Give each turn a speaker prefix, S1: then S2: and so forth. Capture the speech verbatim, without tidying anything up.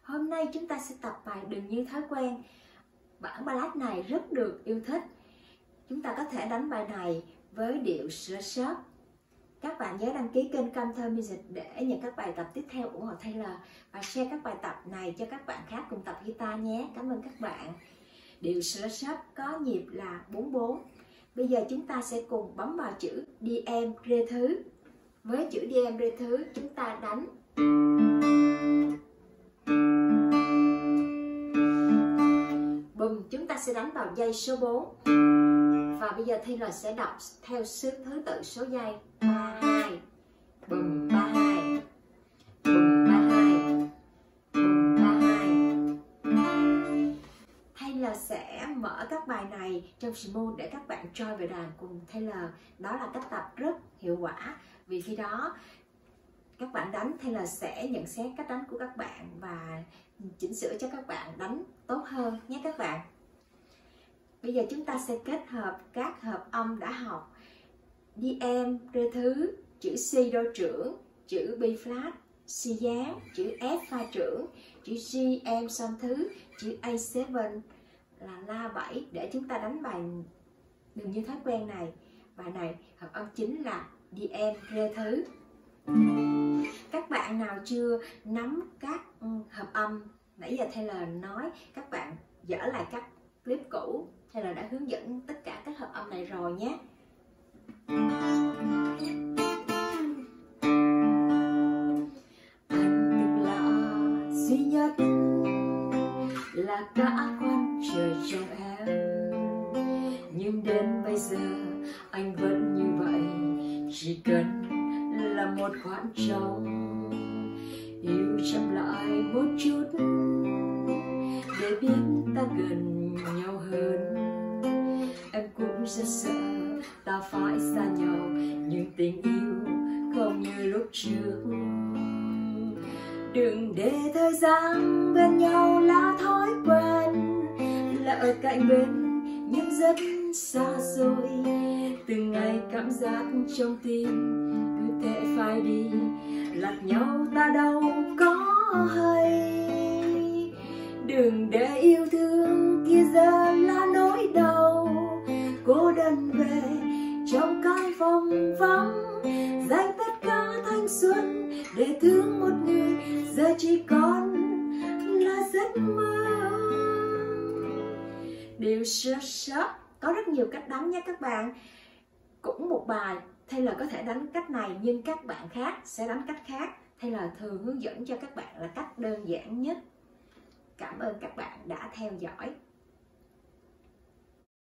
S1: Hôm nay chúng ta sẽ tập bài Đừng Như Thói Quen. Bản ballad này rất được yêu thích. Chúng ta có thể đánh bài này với điệu sửa sớp. Các bạn nhớ đăng ký kênh Come Thơ Music để nhận các bài tập tiếp theo ủng hộ Taylor và share các bài tập này cho các bạn khác cùng tập guitar nhé. Cảm ơn các bạn. Điệu sửa sớp có nhịp là bốn bốn. Bây giờ chúng ta sẽ cùng bấm vào chữ đi em rê thứ. Với chữ đi em rê thứ chúng ta đánh bùm, chúng ta sẽ đánh vào dây số bốn. Và bây giờ Taylor sẽ đọc theo thứ tự số dây ba hai, bùm ba hai, bùm ba hai, bùm ba hai. Taylor sẽ mở các bài này trong Smooth để các bạn join về đàn cùng Taylor. Đó là cách tập rất hiệu quả, vì khi đó các bạn đánh Taylor sẽ nhận xét cách đánh của các bạn và chỉnh sửa cho các bạn đánh tốt hơn nhé các bạn. Bây giờ chúng ta sẽ kết hợp các hợp âm đã học: đi em rê thứ, chữ C đô trưởng, chữ B flat, C dáng, chữ F pha trưởng, chữ G em son thứ, chữ A bảy là la bảy để chúng ta đánh bài Đừng Như Thói Quen này. Bài này hợp âm chính là đi em rê thứ. Các bạn nào chưa nắm các hợp âm nãy giờ Taylor nói, các bạn dở lại các clip cũ, Taylor đã hướng dẫn tất cả các hợp âm này rồi nhé. Anh được là duy nhất, là cả quan trời trong em, nhưng đến bây giờ anh vẫn như vậy. Chỉ cần là một khoảng trống, yêu chậm lại một chút để biết ta gần nhau hơn. Em cũng rất sợ ta phải xa nhau, nhưng tình yêu không như lúc trước. Đừng để thời gian bên nhau là thói quen, là ở cạnh bên nhưng rất xa rồi. Từng ngày cảm giác trong tim cứ thế phải đi, lạc nhau ta đâu có hay. Đừng để yêu thương kia giờ là nỗi đau, cô đơn về trong căn phòng vắng, dành tất cả thanh xuân để thương một người, giờ chỉ còn là giấc mơ. Điệu sơ sớp có rất nhiều cách đánh nha các bạn. Cũng một bài Taylor có thể đánh cách này, nhưng các bạn khác sẽ đánh cách khác. Taylor thường hướng dẫn cho các bạn là cách đơn giản nhất. Cảm ơn các bạn đã theo dõi.